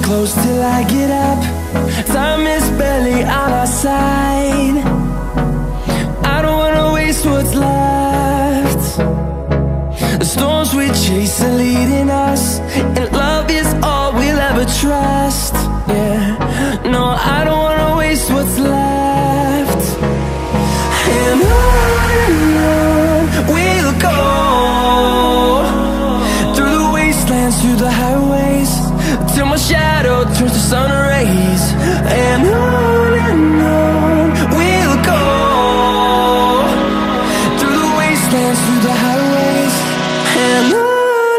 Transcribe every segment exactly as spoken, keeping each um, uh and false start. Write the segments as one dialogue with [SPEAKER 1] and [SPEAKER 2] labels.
[SPEAKER 1] close till I get up. Time is barely on our side. I don't wanna waste what's left. The storms we chase are leading us, and love is all we'll ever trust. Yeah, no, I don't wanna waste what's left. And on and on we'll go, through the wastelands, through the highways, till my shadow turns to sun rays. And on and on we'll go, through the wastelands, through the highways, and on.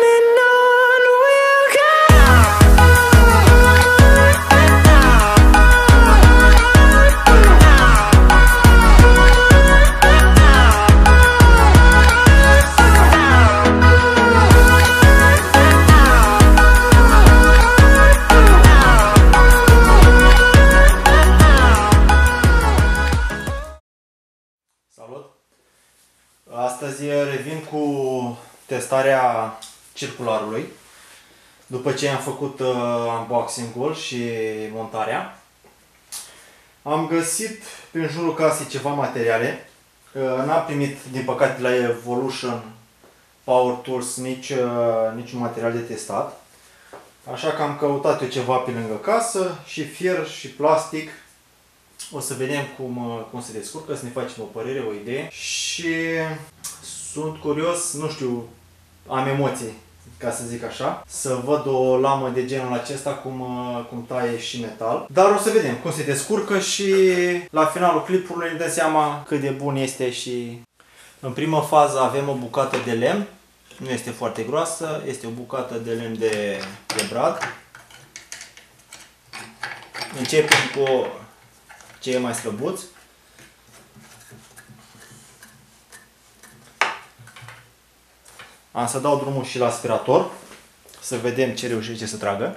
[SPEAKER 2] Astăzi revin cu testarea circularului. După ce am făcut uh, unboxing-ul și montarea, am găsit prin jurul casei ceva materiale. Uh, N-am primit, din păcate, la Evolution Power Tools nici, uh, niciun material de testat. Așa că am căutat eu ceva pe lângă casă, și fier și plastic. O să vedem cum, cum se descurcă, să ne facem o părere, o idee. Și sunt curios, nu știu, am emoții, ca să zic așa, să văd o lamă de genul acesta cum, cum taie și metal. Dar o să vedem cum se descurcă și la finalul clipului ne dăm seama cât de bun este. Și în prima fază avem o bucată de lemn, nu este foarte groasă, este o bucată de lemn de, de brad. Începem cu cei mai slăbuți. Am să dau drumul și la aspirator, să vedem ce reușește să tragă.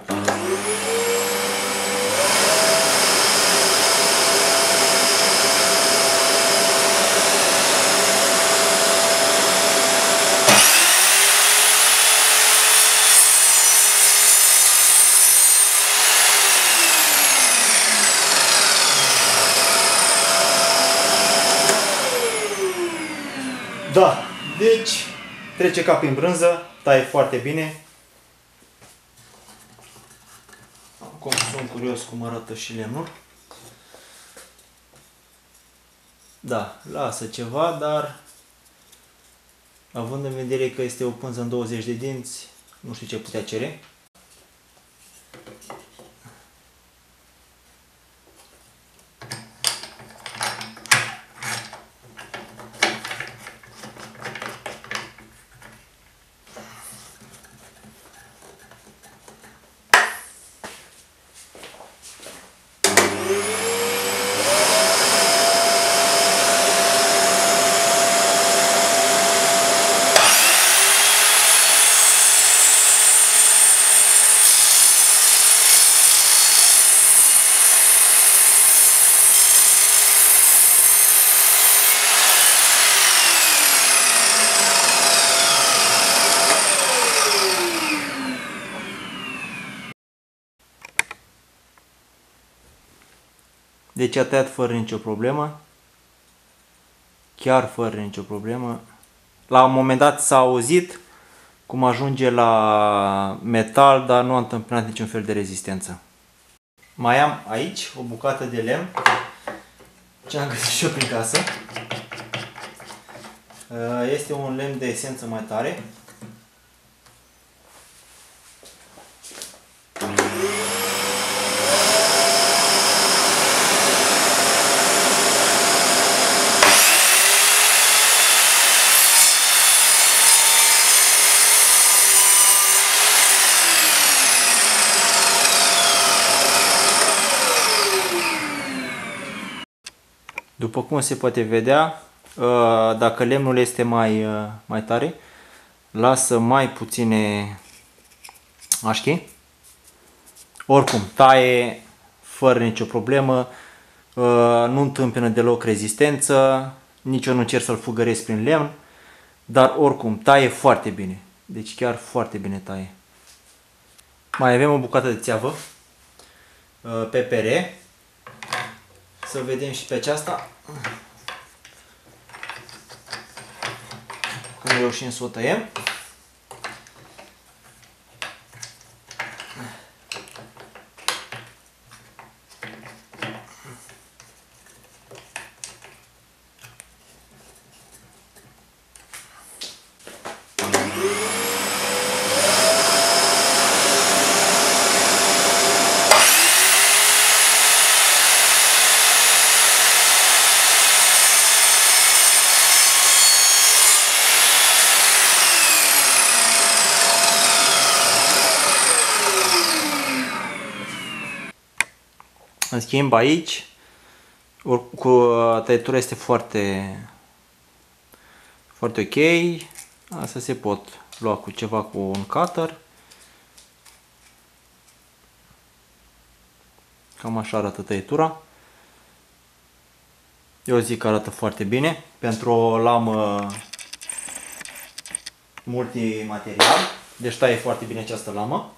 [SPEAKER 2] Da, deci trece ca prin brânză, taie foarte bine. Acum sunt curios cum arată și lemnul. Da, lasă ceva, dar având în vedere că este o pânză în douăzeci de dinți, nu știu ce putea cere. Deci a tăiat fără nicio problemă. Chiar fără nicio problemă. La un moment dat s-a auzit cum ajunge la metal, dar nu a întâmplat niciun fel de rezistență. Mai am aici o bucată de lemn ce am găsit și eu prin casă. Este un lemn de esență mai tare. După cum se poate vedea, dacă lemnul este mai, mai tare, lasă mai puține așchi. Oricum, taie fără nicio problemă, nu întâmpină deloc rezistență, nici eu nu încerc să-l fugăresc prin lemn, dar oricum, taie foarte bine. Deci chiar foarte bine taie. Mai avem o bucată de țeavă. P P R. Să vedem și pe aceasta. Când reușim să o tăiem. În schimb aici, cu tăietura este foarte, foarte ok. Asta se pot lua cu ceva, cu un cutter. Cam așa arată tăietura. Eu zic că arată foarte bine pentru o lamă multimaterial. Deci taie foarte bine această lamă.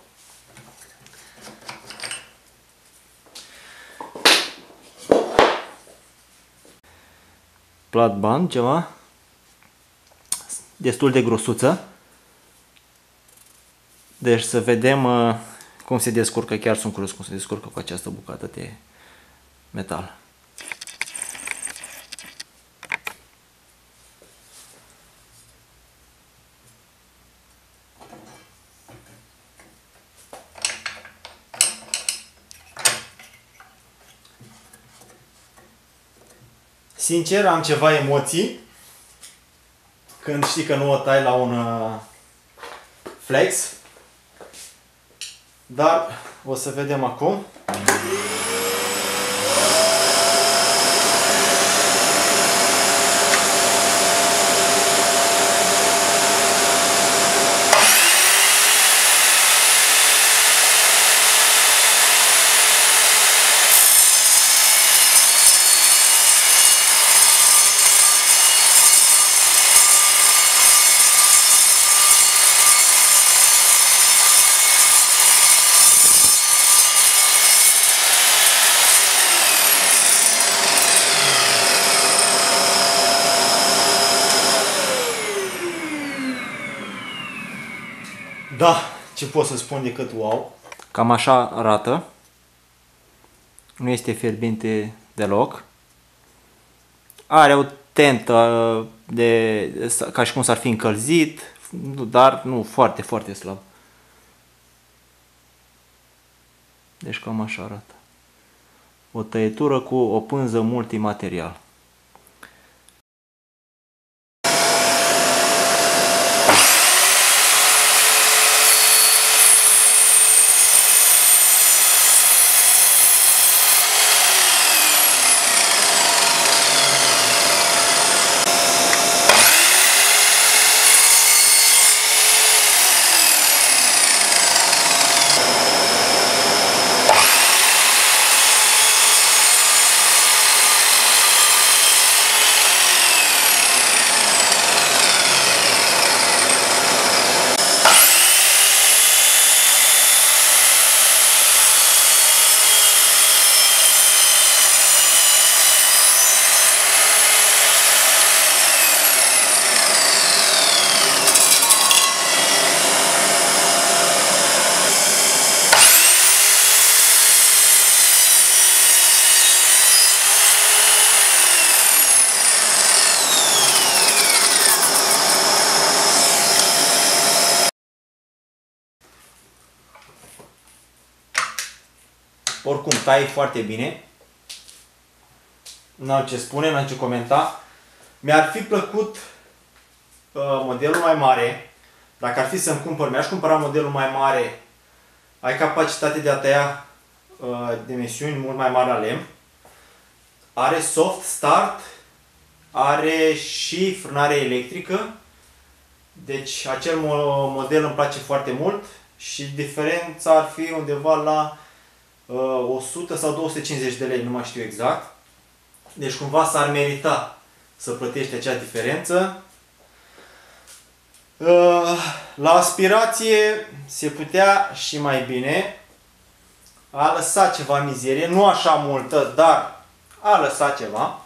[SPEAKER 2] Plat band, ceva destul de grosuță. Deci să vedem uh, cum se descurcă. Chiar sunt curios cum se descurcă cu această bucată de metal. Sincer, am ceva emoții când știi că nu o tai la un uh, flex, dar o să vedem acum. Da, ce pot să spun decât wow. Cam așa arată. Nu este fierbinte deloc. Are o tentă de, ca și cum s-ar fi încălzit, dar nu foarte, foarte slab. Deci cam așa arată. O tăietură cu o pânză multimaterial. Oricum, tai foarte bine. N-am ce spune, n-am ce comenta. Mi-ar fi plăcut uh, modelul mai mare. Dacă ar fi să-mi cumpăr, mi-aș cumpăra modelul mai mare. Ai capacitate de a tăia uh, dimensiuni mult mai mari la lemn. Are soft start. Are și frânare electrică. Deci acel model îmi place foarte mult. Și diferența ar fi undeva la o sută sau două sute cincizeci de lei, nu mai știu exact. Deci cumva s-ar merita să plătești acea diferență. La aspirație se putea și mai bine. a lăsat ceva mizerie, nu așa multă, dar a lăsat ceva.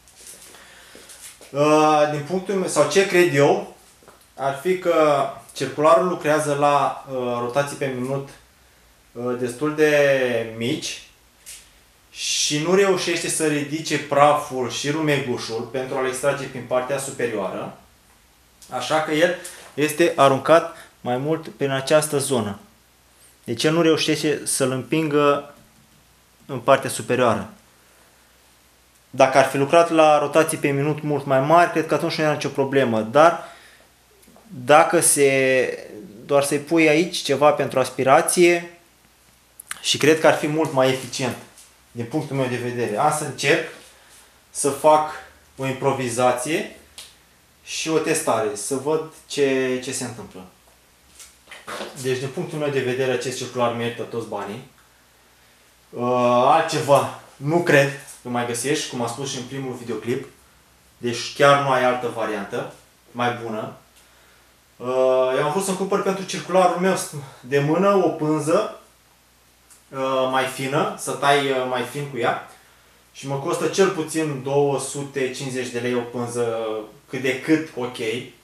[SPEAKER 2] Din punctul meu, sau ce cred eu, ar fi că circularul lucrează la rotații pe minut destul de mici și nu reușește să ridice praful și rumegușul pentru a-l extrage prin partea superioară. Așa că el este aruncat mai mult prin această zonă. Deci el nu reușește să-l împingă în partea superioară. Dacă ar fi lucrat la rotații pe minut mult mai mari, cred că atunci nu era nicio problemă. Dar dacă se, doar să-i pui aici ceva pentru aspirație, și cred că ar fi mult mai eficient din punctul meu de vedere. Am să încerc să fac o improvizație și o testare, să văd ce, ce se întâmplă. Deci, din punctul meu de vedere, acest circular merită toți banii. Uh, altceva nu cred că mai găsești, cum am spus și în primul videoclip. Deci chiar nu ai altă variantă mai bună. Uh, eu am vrut să-mi cumpăr pentru circularul meu de mână o pânză uh, mai fină, să tai uh, mai fin cu ea. Și mă costă cel puțin două sute cincizeci de lei o pânză cât de cât ok.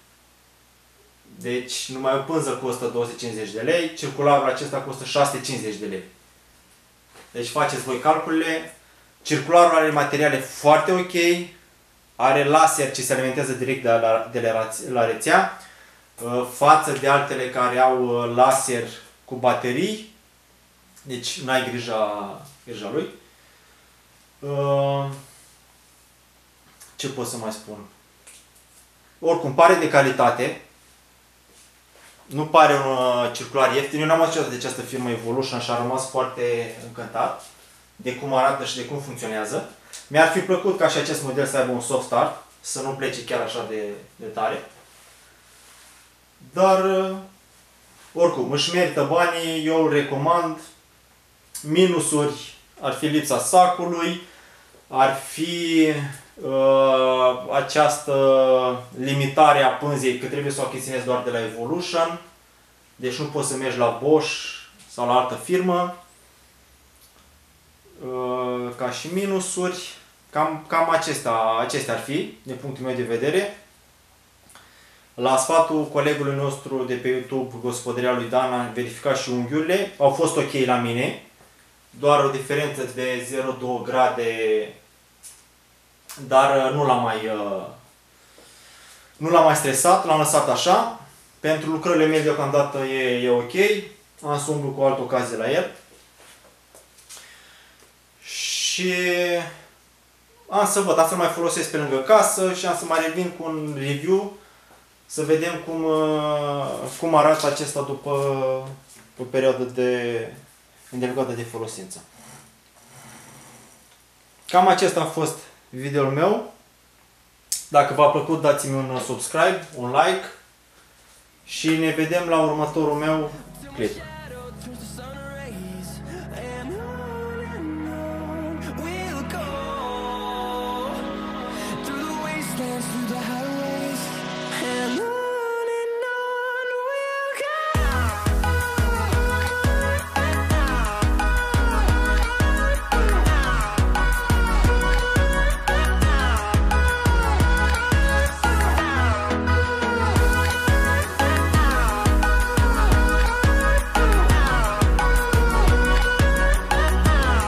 [SPEAKER 2] Deci numai o pânză costă două sute cincizeci de lei, circularul acesta costă șase sute cincizeci de lei. Deci faceți voi calculele. Circularul are materiale foarte ok, are laser ce se alimentează direct de la, de la, la rețea, față de altele care au laser cu baterii. Deci n-ai grija, grija lui. Ce pot să mai spun? Oricum, pare de calitate. Nu pare un uh, circular ieftin. Eu n-am asociat de această firmă Evolution și am rămas foarte încântat de cum arată și de cum funcționează. Mi-ar fi plăcut ca și acest model să aibă un soft start, să nu plece chiar așa de, de tare. Dar, uh, oricum, își merită banii, eu îl recomand. Minusuri ar fi lipsa sacului, ar fi uh, această limitare a pânzei, că trebuie să o achiziționezi doar de la Evolution. Deci nu poți să mergi la Bosch sau la altă firmă. Uh, ca și minusuri, cam, cam acestea, acestea ar fi, din punctul meu de vedere. La sfatul colegului nostru de pe YouTube, Gospodăria lui Dan, am verificat și unghiurile. Au fost ok la mine. Doar o diferență de zero virgulă doi grade, dar nu l-am mai, nu l-am mai stresat, l-am lăsat așa. Pentru lucrările mele deocamdată e, e ok. Am să umblu cu o altă ocazie la el. Și am să văd, am să mai folosesc pe lângă casă și am să mai revin cu un review să vedem cum, cum arată acesta după o perioadă de îndelungată de folosință. Cam acesta a fost videoul meu. Dacă v-a plăcut, dați-mi un subscribe, un like și ne vedem la următorul meu clip.